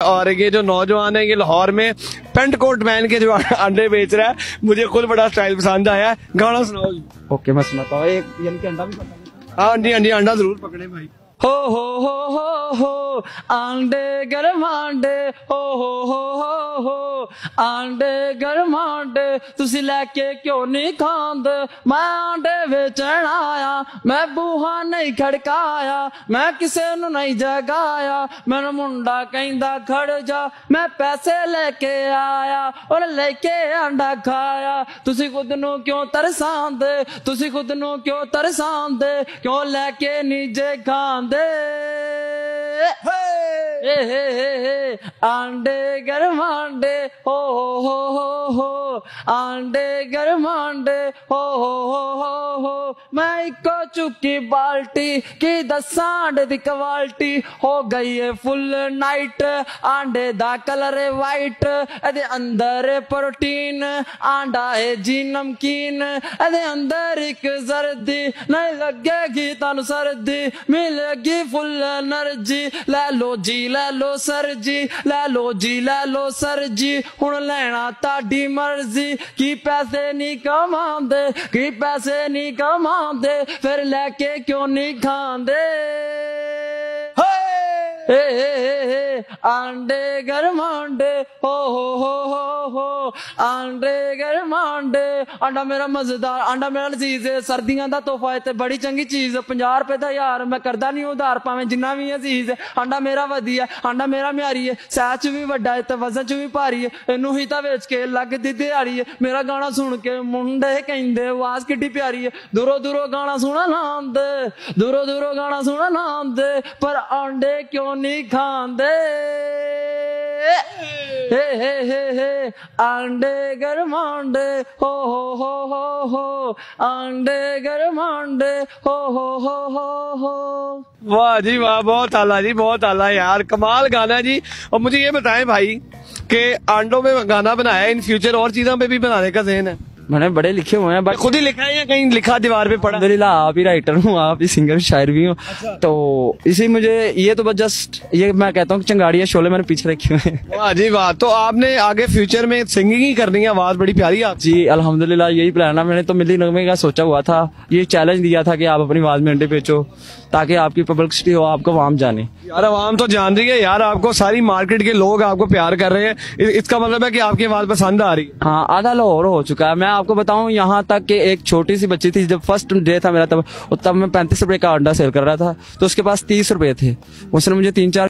और ये जो नौजवान है ये लाहौर में पेंट कोट पहन के जो अंडे बेच रहा है, मुझे खुद बड़ा स्टाइल पसंद आया है। गाना सुनाओ जी। ओके मैं सुनाता हूँ। एक यानी कि अंडा भी पकड़ना। हाँ जी अंडा जरूर पकड़े भाई। हो आंडे गरम आंडे हो आंडे गरम आंडे तुसी लैके क्यों नहीं खांदे। मैं आंडे बेचण आया, मैं बूहा नहीं खड़काया, मैं किसे नू नहीं जगाया। मैनू मुंडा कहंदा खड़ जा, मैं पैसे लेके आया और लेके आंडा खाया। तुसी खुद नू क्यों तरसांदे, तुसी खुद नू क्यों तरसांदे, क्यों लेके नीजे खांदे। आंडे गरम आंडे हो आंडे गरम आंडे हो। मैं इको चुकी बाल्टी की दसा आंडे दी क्वालिटी हो गई है फुल नाइट। आंडे दा कलर है वाइट, एदे अंदर है प्रोटीन। आंडा है जी नमकीन, एदे अंदर एक सर्दी नहीं लगेगी तानू सर्दी, मिलेगी फुल एनर्जी। ले लो जी ले लो सर जी, ले लो जी ले लो सर जी, हुण लेना ताड़ी मर्जी। की पैसे नहीं कमांदे, की पैसे नहीं कमांदे, फिर लेके क्यों नहीं खांदे। आंडे गरम आंडे हो आंडे गरम आंडे। आंडा मेरा मजेदार, आंडा मेरा लजीज है, सर्दियों का तोहफा है, बड़ी चंगी चीज। 50 रुपए का यार मैं करदा नहीं उधार, भावें जिन्ना भी अजीज है। आंडा मेरा वधिया, आंडा मेरा म्यारी है, सह च भी वड्डा है ते वजन च भी भारी है। इनू ही तां वेच के लगदी दिहाड़ी है। मेरा गाना सुन के मुंडे कहंदे आवाज किड्डी प्यारी है। दूरों दूरों गाना सुना नांदे, दूरों दूरों गाना सुना नांदे, पर आंडे क्यों नहीं खांदे। आंडे गरम आंडे हो आंडे गरम आंडे हो। वाह जी वाह, बहुत आला जी, बहुत आला यार, कमाल गाना है जी। और मुझे ये बताएं भाई कि अंडों में गाना बनाया, इन फ्यूचर और चीजों पे भी बनाने का ज़हन है? मैंने बड़े लिखे हुए हैं, खुद ही लिखा है या कहीं लिखा दीवार पे पढ़ा? अल्हम्दुलिल्लाह आप ही राइटर हूँ, आप ही सिंगर शायर भी हूँ। अच्छा। तो इसी मुझे ये तो बस जस्ट ये मैं कहता हूँ चिंगाड़िया शोले मैंने पीछे रखे हुए हैं। वाह जी वाह, तो आपने आगे फ्यूचर में सिंगिंग ही करनी है, आवाज बड़ी प्यारी है आपकी। जी अल्हम्दुलिल्लाह यही प्लान है। मैंने तो मिली नगमे का सोचा हुआ था, ये चैलेंज दिया था कि आप अपनी आवाज में अंडे बेचो ताकि आपकी पब्लिसिटी हो, आपको आवाम जाने। यार आवाम तो जान रही है यार, आपको सारी मार्केट के लोग आपको प्यार कर रहे हैं, इसका मतलब है कि आपकी आवाज पसंद आ रही है। हाँ आधा लाहौर हो चुका है। मैं आपको बताऊं यहाँ तक कि एक छोटी सी बच्ची थी, जब फर्स्ट डे था मेरा, तब मैं 35 रुपए का अंडा सेल कर रहा था, तो उसके पास 30 रुपए थे। उसने मुझे 3-4